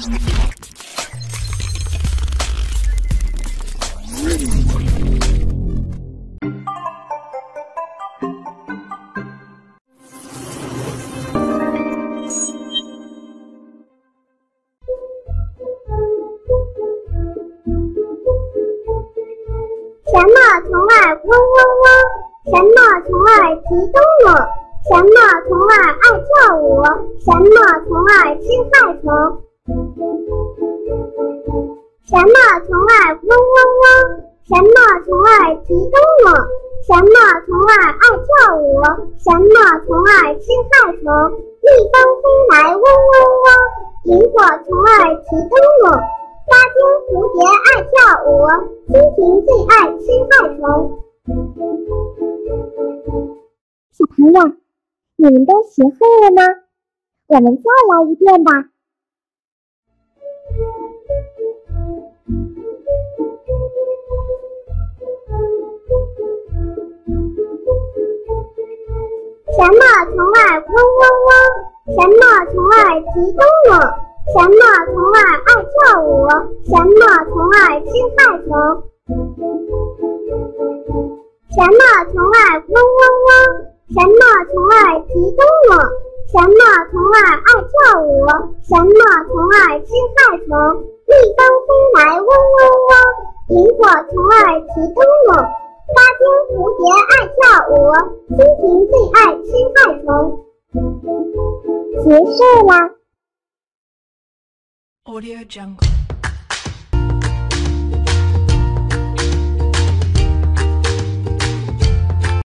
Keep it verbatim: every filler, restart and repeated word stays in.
什么虫儿嗡嗡嗡？什么虫儿提灯笼？什么虫儿爱跳舞？什么虫儿吃害虫？什么虫儿嗡嗡嗡？什么虫儿提灯笼？什么虫儿爱跳舞？什么虫儿吃害虫？蜜蜂飞来嗡嗡嗡，萤火虫儿提灯笼。花间蝴蝶爱跳舞，蜻蜓最爱吃害虫。小朋友，你们都学会了吗？我们再来一遍吧。什么虫儿嗡嗡嗡？什么虫儿提灯笼？什么虫儿爱跳舞？什么虫儿吃害虫？什么虫儿嗡嗡嗡？什么虫儿提灯笼？什么虫儿爱跳舞？什么虫儿吃害虫？蜜蜂飞来嗡嗡嗡，萤火虫儿提灯笼。花间蝴蝶爱跳舞，蜻蜓最爱吃害虫。结束啦。 Audio Jungle